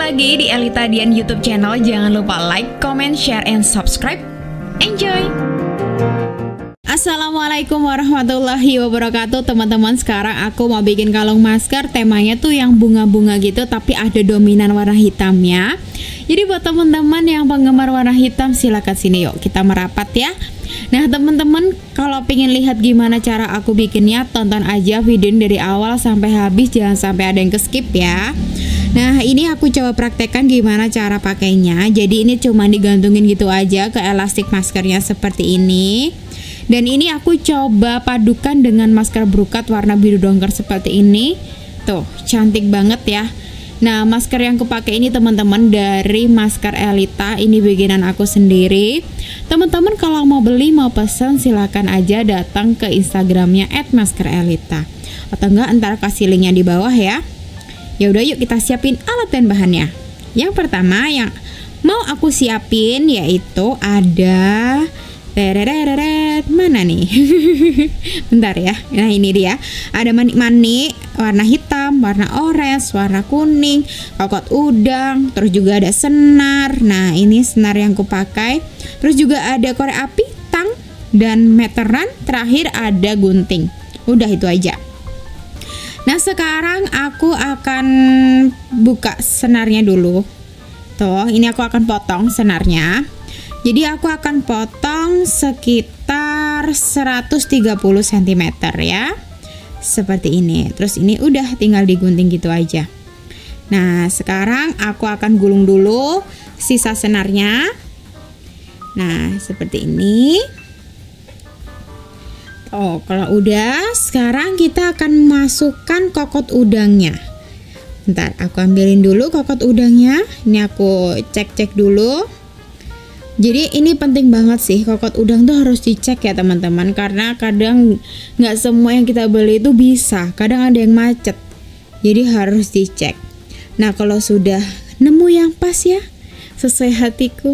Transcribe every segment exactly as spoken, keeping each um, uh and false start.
lagi di Elita Dian YouTube channel. Jangan lupa like, comment, share, and subscribe. Enjoy! Assalamualaikum warahmatullahi wabarakatuh. Teman-teman, sekarang aku mau bikin kalung masker. Temanya tuh yang bunga-bunga gitu, tapi ada dominan warna hitamnya. Jadi buat teman-teman yang penggemar warna hitam, silakan sini yuk kita merapat ya. Nah teman-teman, kalau pengen lihat gimana cara aku bikinnya, tonton aja video ini dari awal sampai habis, jangan sampai ada yang ke skip ya. Nah ini aku coba praktekkan gimana cara pakainya. Jadi ini cuma digantungin gitu aja ke elastik maskernya seperti ini. Dan ini aku coba padukan dengan masker brokat warna biru dongker seperti ini. Tuh cantik banget ya. Nah masker yang kupakai ini teman-teman dari Masker Elita. Ini bikinan aku sendiri. Teman-teman kalau mau beli mau pesan silakan aja datang ke Instagramnya et masker elita. Atau enggak ntar kasih linknya di bawah ya. Ya udah yuk kita siapin alat dan bahannya. Yang pertama yang mau aku siapin yaitu ada tereret, mana nih? Bentar ya. Nah ini dia. Ada manik-manik warna hitam, warna orange, warna kuning, kokot udang, terus juga ada senar. Nah ini senar yang kupakai. Terus juga ada korek api, tang, dan meteran. Terakhir ada gunting. Udah itu aja. Nah sekarang aku akan buka senarnya dulu. Tuh ini aku akan potong senarnya. Jadi aku akan potong sekitar seratus tiga puluh sentimeter ya. Seperti ini. Terus ini udah tinggal digunting gitu aja. Nah sekarang aku akan gulung dulu sisa senarnya. Nah seperti ini. Oh, kalau udah, sekarang kita akan masukkan kokot udangnya. Bentar, aku ambilin dulu kokot udangnya. Ini aku cek-cek dulu. Jadi ini penting banget sih, kokot udang tuh harus dicek ya teman-teman. Karena kadang nggak semua yang kita beli itu bisa. Kadang ada yang macet. Jadi harus dicek. Nah kalau sudah nemu yang pas ya, sesuai hatiku.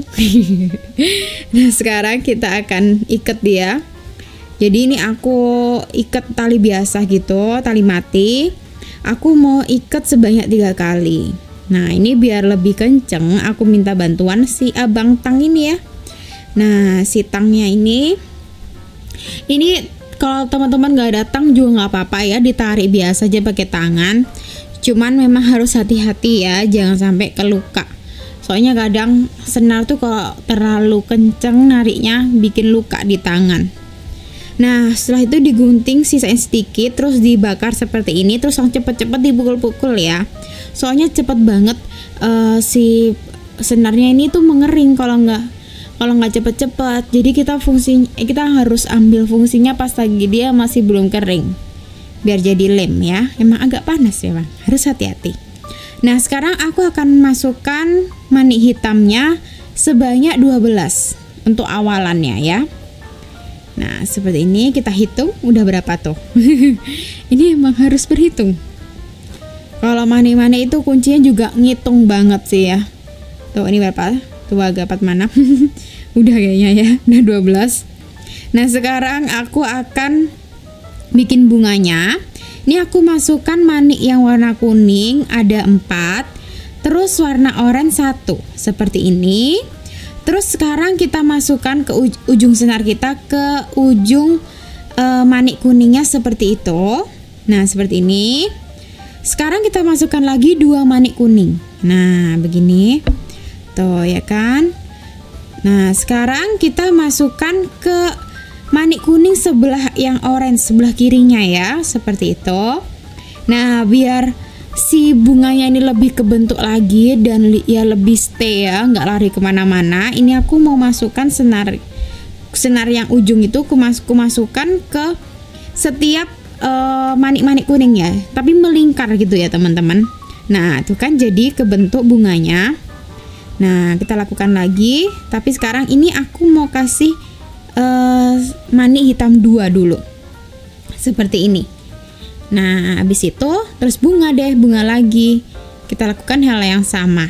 Nah sekarang kita akan ikat dia. Jadi ini aku ikat tali biasa gitu, tali mati. Aku mau ikat sebanyak tiga kali. Nah ini biar lebih kenceng, aku minta bantuan si abang tang ini ya. Nah si tangnya ini, ini kalau teman-teman gak datang juga nggak apa-apa ya, ditarik biasa aja pakai tangan. Cuman memang harus hati-hati ya, jangan sampai keluka. Soalnya kadang senar tuh kalau terlalu kenceng nariknya bikin luka di tangan. Nah setelah itu digunting sisain sedikit, terus dibakar seperti ini, terus langsung cepet-cepet dipukul-pukul ya. Soalnya cepet banget uh, si senarnya ini tuh mengering kalau nggak kalau nggak cepet-cepet. Jadi kita fungsi kita harus ambil fungsinya pas lagi dia masih belum kering, biar jadi lem ya. Emang agak panas ya bang, harus hati-hati. Nah sekarang aku akan masukkan manik hitamnya sebanyak dua belas untuk awalannya ya. Nah seperti ini kita hitung udah berapa tuh. Ini emang harus berhitung. Kalau manik-manik itu kuncinya juga ngitung banget sih ya. Tuh ini berapa? Tuh agak empat mana. Udah kayaknya ya, udah dua belas. Nah sekarang aku akan bikin bunganya. Ini aku masukkan manik yang warna kuning ada empat. Terus warna oranye satu. Seperti ini. Terus sekarang kita masukkan ke uj ujung senar kita ke ujung e, manik kuningnya seperti itu. Nah seperti ini. Sekarang kita masukkan lagi dua manik kuning. Nah begini. Tuh ya kan. Nah sekarang kita masukkan ke manik kuning sebelah yang orange, sebelah kirinya ya. Seperti itu. Nah biar si bunganya ini lebih kebentuk lagi dan ya lebih stay ya, nggak lari kemana-mana. Ini aku mau masukkan senar senar yang ujung itu kumas kumasukkan ke setiap manik-manik uh, kuning ya, tapi melingkar gitu ya teman-teman. Nah itu kan jadi kebentuk bunganya. Nah kita lakukan lagi, tapi sekarang ini aku mau kasih uh, manik hitam dua dulu seperti ini. Nah habis itu terus bunga deh, bunga lagi. Kita lakukan hal yang sama.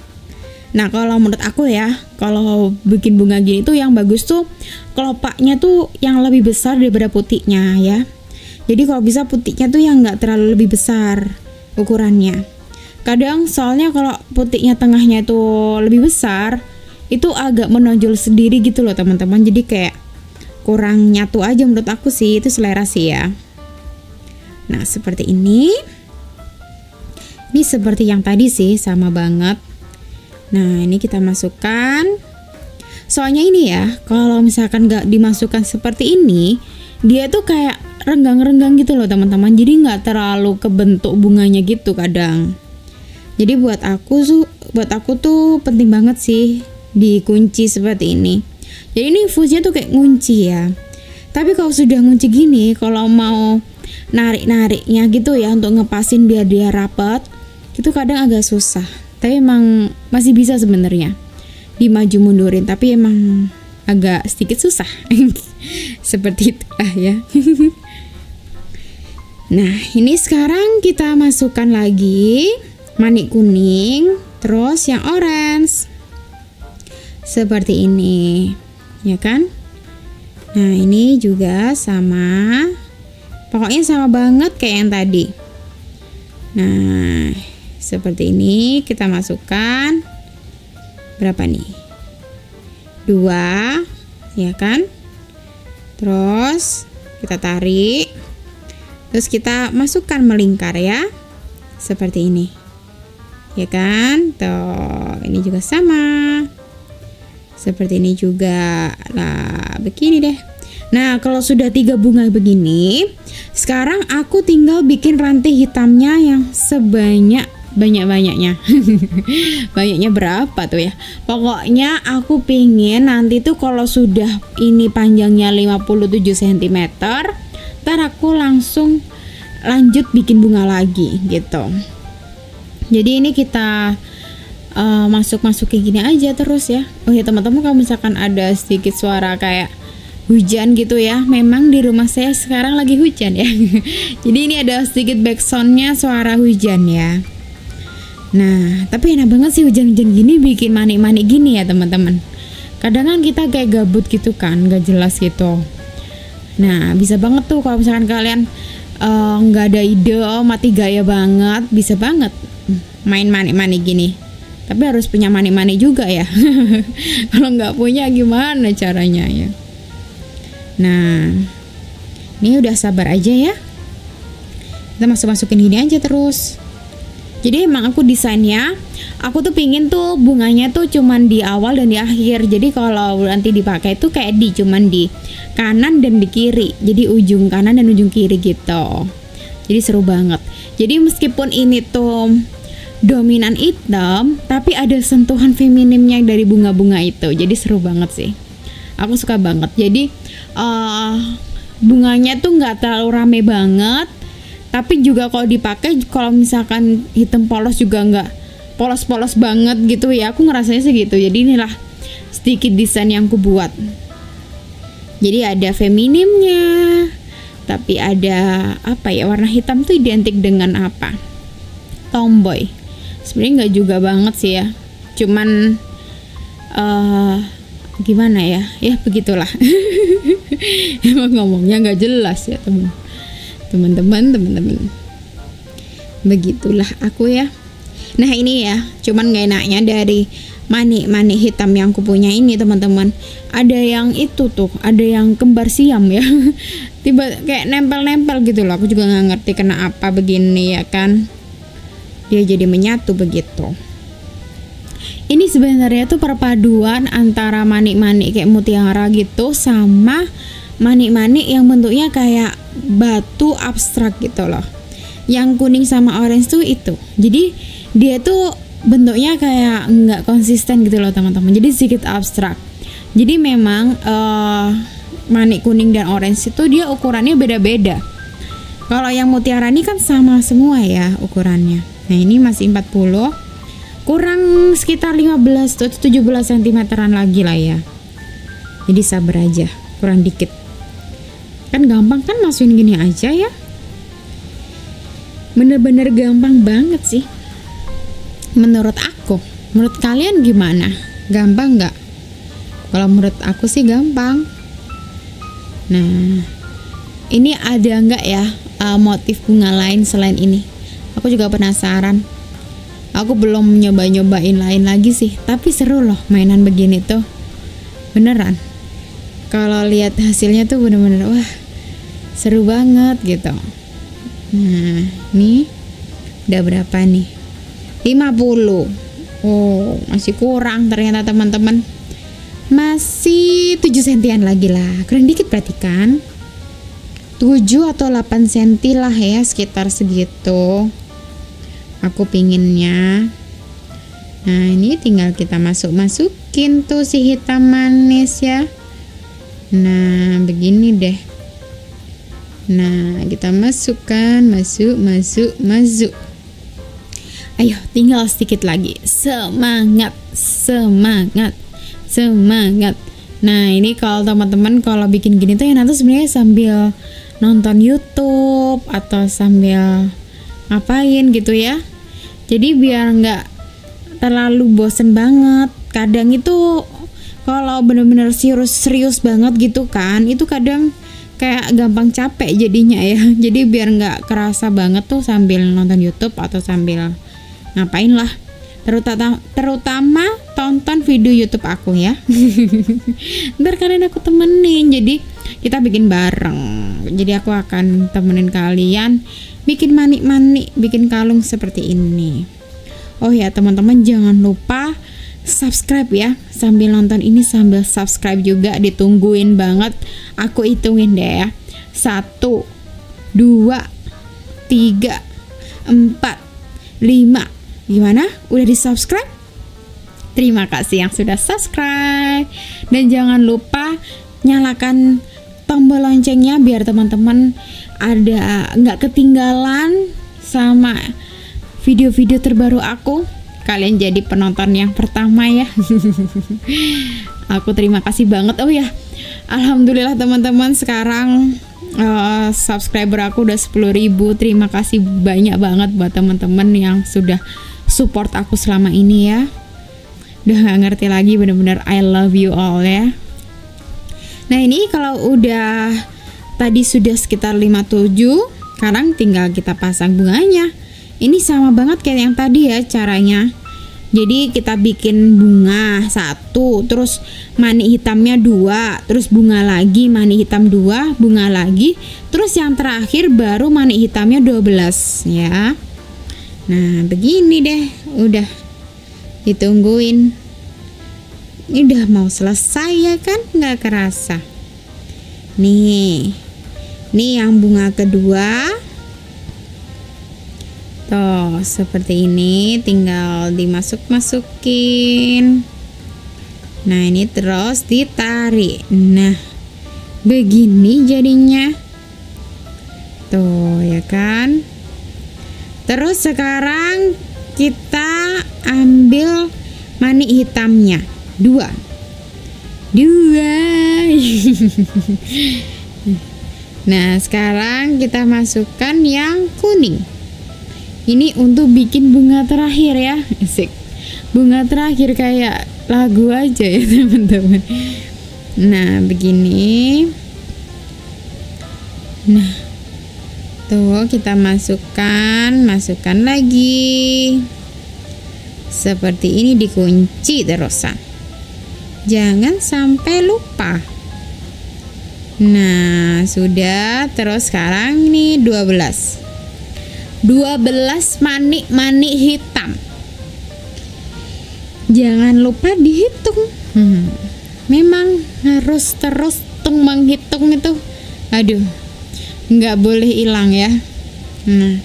Nah kalau menurut aku ya, kalau bikin bunga gini tuh yang bagus tuh kelopaknya tuh yang lebih besar daripada putiknya ya. Jadi kalau bisa putiknya tuh yang nggak terlalu lebih besar ukurannya. Kadang soalnya kalau putiknya tengahnya itu lebih besar, itu agak menonjol sendiri gitu loh teman-teman. Jadi kayak kurang nyatu aja menurut aku sih, itu selera sih ya. Nah seperti ini. Ini seperti yang tadi sih, sama banget. Nah ini kita masukkan. Soalnya ini ya, kalau misalkan gak dimasukkan seperti ini, dia tuh kayak renggang-renggang gitu loh teman-teman. Jadi gak terlalu kebentuk bunganya gitu kadang. Jadi buat aku tuh, buat aku tuh penting banget sih dikunci seperti ini. Jadi ini fungsinya tuh kayak ngunci ya. Tapi kalau sudah ngunci gini, kalau mau narik-nariknya gitu ya untuk ngepasin biar dia rapat, itu kadang agak susah. Tapi emang masih bisa sebenarnya dimaju mundurin, tapi emang agak sedikit susah. Seperti itulah ya. Nah ini sekarang kita masukkan lagi manik kuning, terus yang orange seperti ini ya kan. Nah ini juga sama, pokoknya sama banget kayak yang tadi. Nah seperti ini kita masukkan berapa nih, dua ya kan. Terus kita tarik, terus kita masukkan melingkar ya, seperti ini ya kan. Tuh ini juga sama, seperti ini juga. Nah begini deh. Nah kalau sudah tiga bunga begini, sekarang aku tinggal bikin rantai hitamnya yang sebanyak banyak-banyaknya. Banyaknya berapa tuh ya, pokoknya aku pingin nanti tuh kalau sudah ini panjangnya lima puluh tujuh sentimeter, ntar aku langsung lanjut bikin bunga lagi gitu. Jadi ini kita uh, masuk-masuk kayak gini aja terus ya. Oh ya teman-teman, kalau misalkan ada sedikit suara kayak hujan gitu ya, memang di rumah saya sekarang lagi hujan ya. Jadi ini ada sedikit backsoundnya suara hujan ya. Nah tapi enak banget sih hujan-hujan gini bikin manik-manik gini ya teman-teman. Kadang kan kita kayak gabut gitu kan, gak jelas gitu. Nah bisa banget tuh kalau misalkan kalian nggak uh, ada ide, oh, mati gaya banget, bisa banget main manik-manik gini. Tapi harus punya manik-manik juga ya. Kalau nggak punya gimana caranya ya. Nah ini udah sabar aja ya, kita masuk-masukin gini aja terus. Jadi emang aku desainnya, aku tuh pingin tuh bunganya tuh cuman di awal dan di akhir. Jadi kalau nanti dipakai tuh kayak di cuman di kanan dan di kiri. Jadi ujung kanan dan ujung kiri gitu. Jadi seru banget. Jadi meskipun ini tuh dominan hitam, tapi ada sentuhan feminimnya dari bunga-bunga itu. Jadi seru banget sih. Aku suka banget. Jadi uh, bunganya tuh nggak terlalu rame banget, tapi juga kalau dipakai, kalau misalkan hitam polos juga nggak polos-polos banget gitu ya. Aku ngerasanya segitu. Jadi inilah sedikit desain yang aku buat. Jadi ada feminimnya, tapi ada apa ya, warna hitam tuh identik dengan apa? Tomboy. Sebenarnya nggak juga banget sih ya. Cuman uh, gimana ya? Ya begitulah. Emang ngomongnya nggak jelas ya teman. Teman-teman, teman-teman. Begitulah aku ya. Nah ini ya, cuman gak enaknya dari manik-manik hitam yang aku punya ini teman-teman, ada yang itu tuh, ada yang kembar siam ya. Tiba kayak nempel-nempel gitu loh. Aku juga nggak ngerti kenapa begini ya kan. Dia jadi menyatu begitu. Ini sebenarnya tuh perpaduan antara manik-manik kayak mutiara gitu sama manik-manik yang bentuknya kayak batu abstrak gitu loh. Yang kuning sama orange tuh itu. Jadi dia tuh bentuknya kayak nggak konsisten gitu loh teman-teman. Jadi sedikit abstrak. Jadi memang uh, manik kuning dan orange itu dia ukurannya beda-beda. Kalau yang mutiara ini kan sama semua ya ukurannya. Nah ini masih empat puluh, kurang sekitar lima belas atau tujuh belas sentimeteran lagi lah ya. Jadi sabar aja, kurang dikit. Kan gampang kan, masukin gini aja ya. Bener-bener gampang banget sih menurut aku. Menurut kalian gimana? Gampang nggak? Kalau menurut aku sih gampang. Nah ini ada nggak ya uh, motif bunga lain selain ini? Aku juga penasaran. Aku belum nyoba-nyobain lain lagi sih, tapi seru loh mainan begini tuh. Beneran. Kalau lihat hasilnya tuh bener-bener wah, seru banget gitu. Nah, nih udah berapa nih? lima puluh. Oh, masih kurang ternyata teman-teman. Masih tujuh sentian lagi lah. Kurang dikit berarti kan? tujuh atau delapan senti lah ya, sekitar segitu. Aku pinginnya. Nah, ini tinggal kita masuk-masukin tuh si hitam manis ya. Nah, begini deh. Nah, kita masukkan, masuk, masuk, masuk. Ayo, tinggal sedikit lagi. Semangat, semangat, semangat. Nah, ini kalau teman-teman kalau bikin gini tuh ya nanti sebenarnya sambil nonton YouTube atau sambil ngapain gitu ya. Jadi biar nggak terlalu bosen banget. Kadang itu kalau bener-bener serius-serius banget gitu kan, itu kadang kayak gampang capek jadinya ya. Jadi biar nggak kerasa banget tuh sambil nonton YouTube atau sambil ngapain lah. Terutama, terutama tonton video YouTube aku ya. Ntar kalian aku temenin, jadi kita bikin bareng. Jadi aku akan temenin kalian bikin manik-manik, bikin kalung seperti ini. Oh ya teman-teman, jangan lupa subscribe ya. Sambil nonton ini sambil subscribe juga, ditungguin banget. Aku hitungin deh ya. Satu, dua, tiga, empat, lima. Gimana? Udah di subscribe? Terima kasih yang sudah subscribe. Dan jangan lupa nyalakan tombol loncengnya biar teman-teman ada nggak ketinggalan sama video-video terbaru aku. Kalian jadi penonton yang pertama ya. Aku terima kasih banget. Oh ya, alhamdulillah teman-teman, sekarang uh, subscriber aku udah sepuluh ribu. Terima kasih banyak banget buat teman-teman yang sudah support aku selama ini ya. Udah gak ngerti lagi, bener-bener I love you all ya. Nah ini kalau udah tadi sudah sekitar lima puluh tujuh, sekarang tinggal kita pasang bunganya. Ini sama banget kayak yang tadi ya caranya. Jadi kita bikin bunga satu, terus manik hitamnya dua, terus bunga lagi, manik hitam dua, bunga lagi, terus yang terakhir baru manik hitamnya dua belas ya. Nah begini deh, udah ditungguin. Ini udah mau selesai ya kan, nggak kerasa. Nih, nih yang bunga kedua. Tuh seperti ini, tinggal dimasuk-masukin. Nah ini terus ditarik. Nah begini jadinya. Tuh ya kan. Terus sekarang kita ambil manik hitamnya dua dua. Nah sekarang kita masukkan yang kuning. Ini untuk bikin bunga terakhir ya. Asik. Bunga terakhir kayak lagu aja ya teman-teman. Nah begini. Nah tuh kita masukkan, masukkan lagi. Seperti ini, dikunci terusan. Jangan sampai lupa. Nah sudah. Terus sekarang ini dua belas dua belas manik-manik hitam. Jangan lupa dihitung. hmm. Memang harus terus tung menghitung itu. Aduh, nggak boleh hilang ya. Nah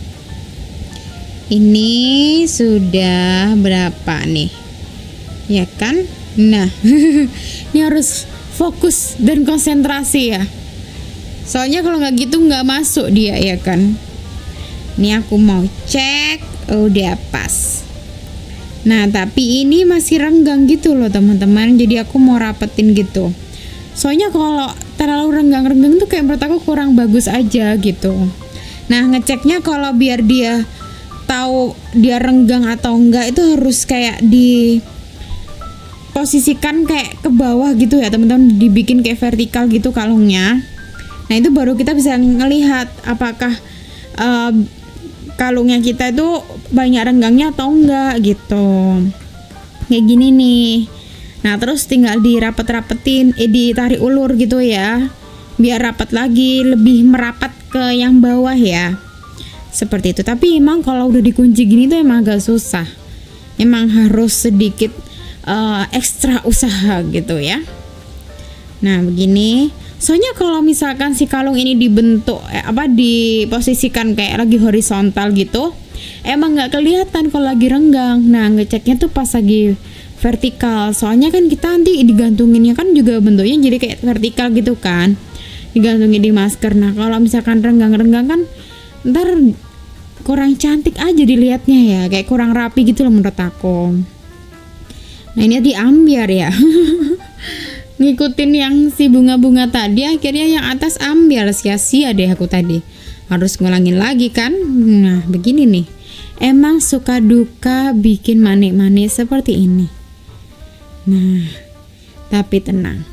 ini sudah berapa nih ya kan. Nah ini harus fokus dan konsentrasi ya, soalnya kalau nggak gitu nggak masuk dia ya kan. Ini aku mau cek udah pas. Nah tapi ini masih renggang gitu loh teman-teman, jadi aku mau rapetin gitu. Soalnya kalau terlalu renggang-renggang tuh kayak menurut aku kurang bagus aja gitu. Nah ngeceknya kalau biar dia tahu dia renggang atau enggak itu harus kayak di posisikan kayak ke bawah gitu ya teman-teman, dibikin kayak vertikal gitu kalungnya. Nah itu baru kita bisa ngelihat apakah uh, kalungnya kita itu banyak renggangnya atau enggak gitu. Kayak gini nih. Nah, terus tinggal dirapet-rapetin, eh ditarik ulur gitu ya. Biar rapat lagi, lebih merapat ke yang bawah ya. Seperti itu. Tapi emang kalau udah dikunci gini tuh emang agak susah. Emang harus sedikit uh, ekstra usaha gitu ya. Nah, begini. Soalnya kalau misalkan si kalung ini dibentuk eh, apa diposisikan kayak lagi horizontal gitu, emang nggak kelihatan kalau lagi renggang. Nah, ngeceknya tuh pas lagi vertikal. Soalnya kan kita nanti digantunginnya kan juga bentuknya jadi kayak vertikal gitu kan, digantungin di masker. Nah, kalau misalkan renggang-renggang kan ntar kurang cantik aja dilihatnya ya, kayak kurang rapi gitu loh menurut aku. Nah, ini diambiar ya. Ngikutin yang si bunga-bunga tadi, akhirnya yang atas ambil, sia-sia deh aku tadi, harus ngulangin lagi kan. Nah, begini nih, emang suka duka bikin manik-manik seperti ini. Nah, tapi tenang,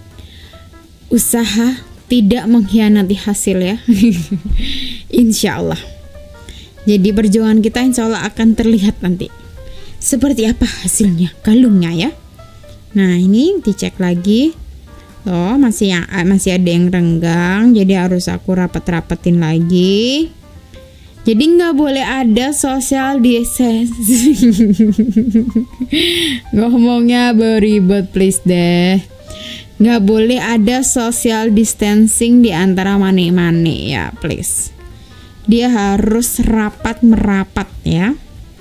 usaha tidak mengkhianati hasil ya. Insya Allah. Jadi perjuangan kita insya Allah akan terlihat nanti seperti apa hasilnya kalungnya ya. Nah, ini dicek lagi. Loh, masih yang masih ada yang renggang, jadi harus aku rapet-rapetin lagi. Jadi nggak boleh ada social distancing. Ngomongnya beribet please deh. Nggak boleh ada social distancing di antara manik-manik ya please. Dia harus rapat merapat ya.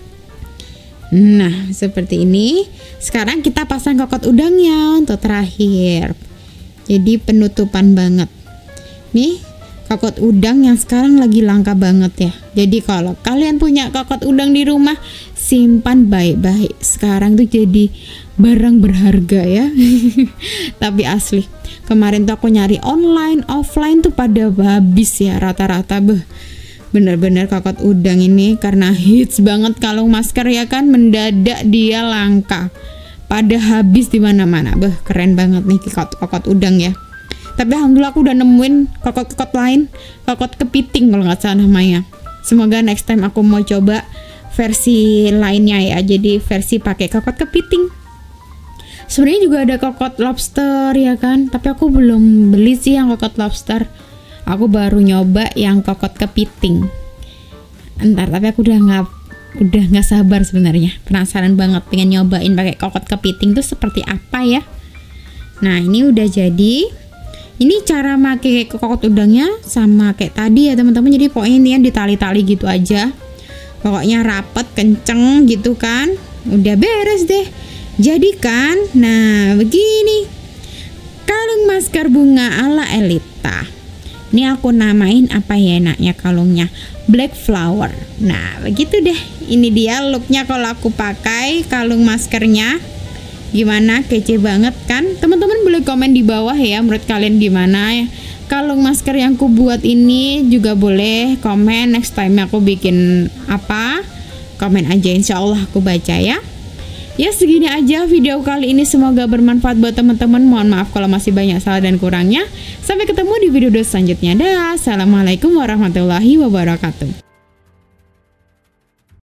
Nah, seperti ini. Sekarang kita pasang kokot udangnya untuk terakhir. Jadi penutupan banget. Nih, kokot udang yang sekarang lagi langka banget ya. Jadi kalau kalian punya kokot udang di rumah, simpan baik-baik. Sekarang tuh jadi barang berharga ya. Tapi asli, kemarin tuh aku nyari online, offline tuh pada habis ya rata-rata. Beh, bener-bener kokot udang ini karena hits banget kalung masker ya kan, mendadak dia langka, pada habis di mana-mana. Beh, keren banget nih kokot, kokot udang ya. Tapi alhamdulillah aku udah nemuin kokot-kokot lain, kokot kepiting kalau nggak salah namanya. Semoga next time aku mau coba versi lainnya ya, jadi versi pakai kokot kepiting. Sebenarnya juga ada kokot lobster ya kan, tapi aku belum beli sih yang kokot lobster. Aku baru nyoba yang kokot kepiting. Entar, tapi aku udah nggak udah nggak sabar sebenarnya. Penasaran banget pengen nyobain pakai kokot kepiting tuh seperti apa ya. Nah, ini udah jadi. Ini cara pakai kokot udangnya sama kayak tadi ya teman-teman. Jadi pokoknya ini ditali-tali gitu aja. Pokoknya rapet, kenceng gitu kan. Udah beres deh. Jadi kan, nah begini. Kalung masker bunga ala Elita. Ini aku namain apa ya enaknya kalungnya, Black Flower. Nah, begitu deh. Ini dia looknya kalau aku pakai kalung maskernya. Gimana, kece banget kan? Teman-teman boleh komen di bawah ya, menurut kalian gimana ya kalung masker yang aku buat ini. Juga boleh komen next time aku bikin apa, komen aja, insya Allah aku baca ya. Ya, segini aja video kali ini, semoga bermanfaat buat teman-teman. Mohon maaf kalau masih banyak salah dan kurangnya. Sampai ketemu di video selanjutnya. Dah, assalamualaikum warahmatullahi wabarakatuh.